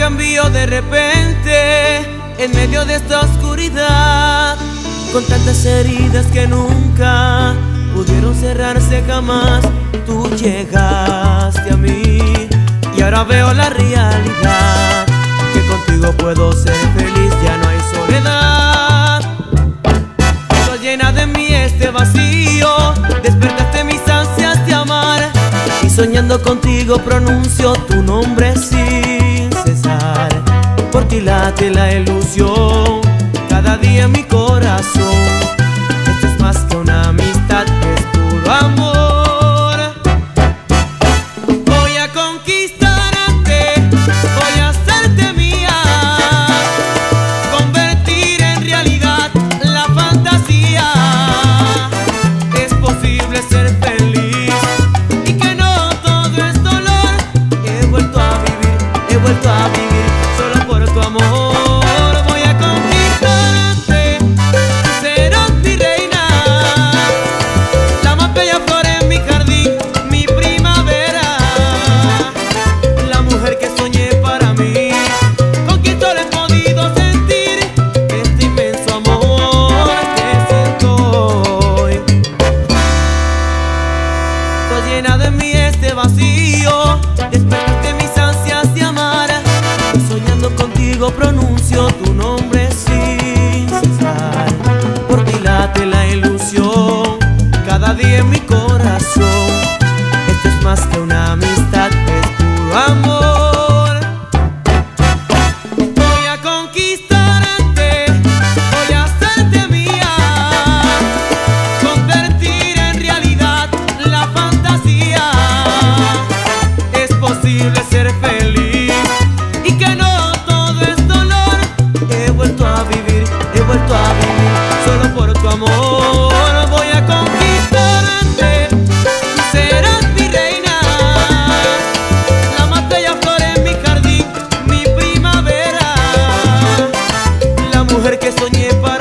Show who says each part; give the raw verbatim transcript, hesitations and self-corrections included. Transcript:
Speaker 1: cambió de repente en medio de esta oscuridad, con tantas heridas que nunca pudieron cerrarse jamás. Tú llegaste a mí y ahora veo la realidad, que contigo puedo ser feliz, ya no hay soledad. Tú llena de mí este vacío, despertaste mis ansias de amar, y soñando contigo pronuncio tu nombre sin cesar. Por ti late la ilusión cada día en mi corazón. Esto es más que una amistad, es puro amor. Voy a conquistarte, voy a hacerte mía, convertir en realidad la fantasía. Es posible ser feliz y que no todo es dolor. He vuelto a vivir, he vuelto a vivir solo por tu amor. Voy a conquistarte, serás mi reina, la más bella flor en mi jardín, mi primavera, la mujer que soñé para mí, con quien solo he podido sentir este inmenso amor que siento hoy. Tú llena de mí este vacío, despertaste mis ansias de amar, y soñando contigo pronuncio tu nombre sin cesar. Por ti late la ilusión cada día en mi corazón. Esto es más que una amistad, es puro amor. Voy a conquistarte, voy a hacerte mía, convertir en realidad la fantasía. Es posible ser feliz y que no todo es dolor. He vuelto a vivir, he vuelto a vivir solo por tu amor. Voy a conquistarte, serás mi reina, la más bella flor en mi jardín, mi primavera, la mujer que soñé para